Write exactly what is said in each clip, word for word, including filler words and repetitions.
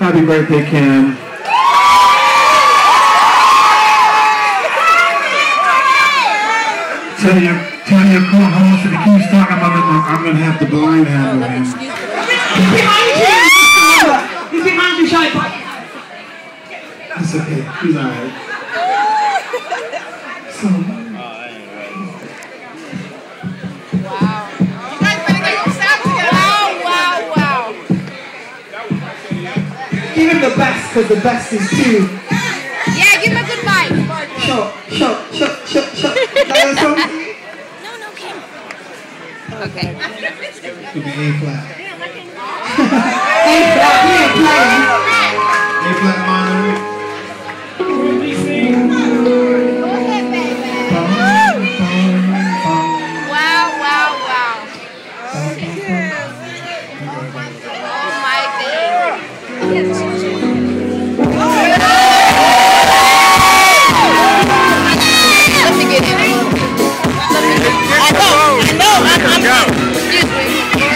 Happy birthday, Kim. Tell your, tell your co-host if he keeps talking about it, I'm going to have to blind handle him. He's behind you! He's behind you, Shy Pie. It's okay. He's alright. So... Wow. You guys better get your sound together. Wow, wow, wow. Give him the best, because the best is two. Yeah, give him a good mic. Shut, shut, shut, shut, shut. That song? No, no, Kim. Okay. Could be A flat. A flat, he ain't playing. A flat minor. Go ahead, baby. Wow, wow, wow. Oh my days. Let me get in. Let me get in. I know, I know, I'm, I'm, excuse me.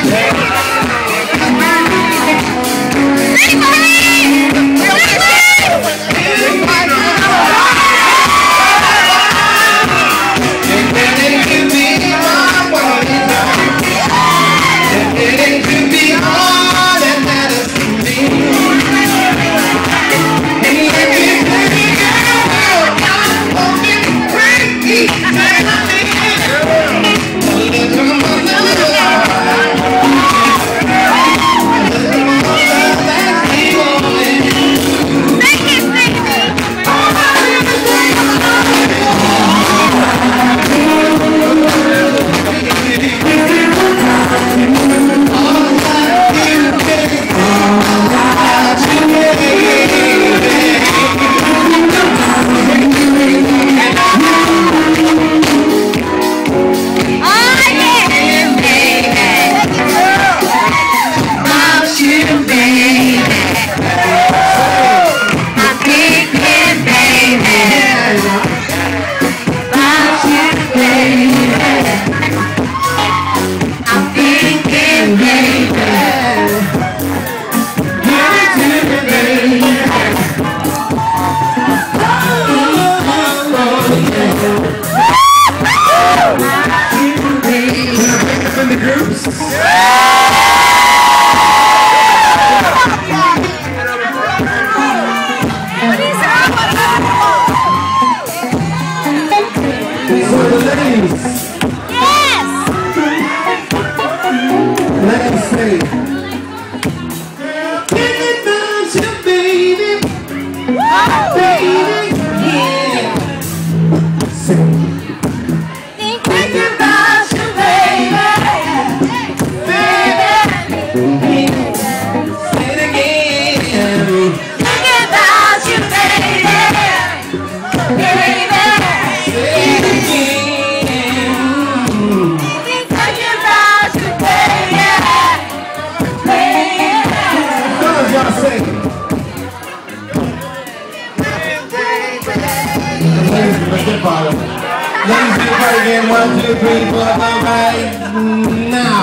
Ladies, be part again. One, two, three, four, five, right now.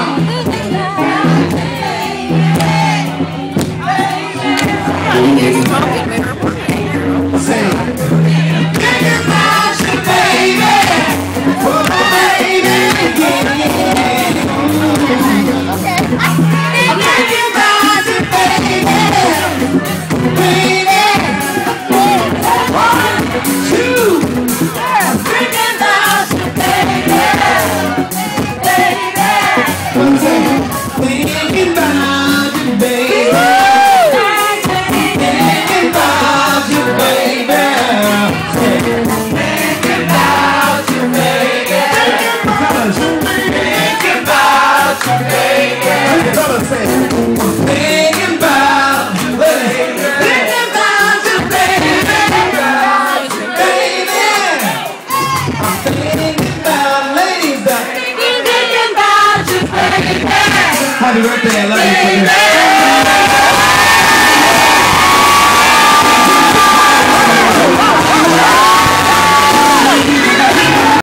Say, think about you, baby. Oh, baby. Think about you, baby. Baby. One, two. Thinking about you, baby, baby. Thinking about you, baby. Thinking about you, baby. Thinking about you, baby. Thinking about you, baby. Thinking about you, baby. Happy birthday, I love you.